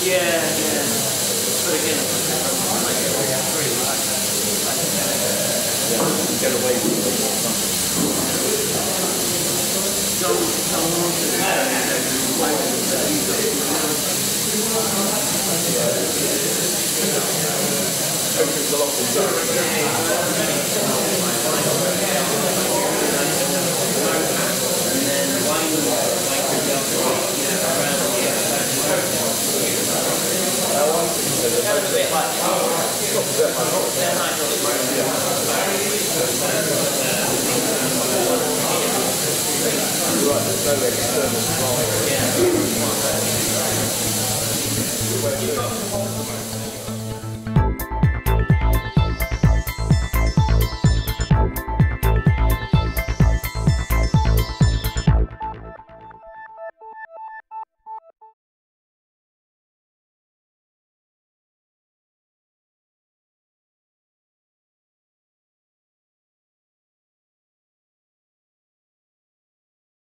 Yeah, yeah. But again, get away with it or something. Everything's a lot right, there's no external supply.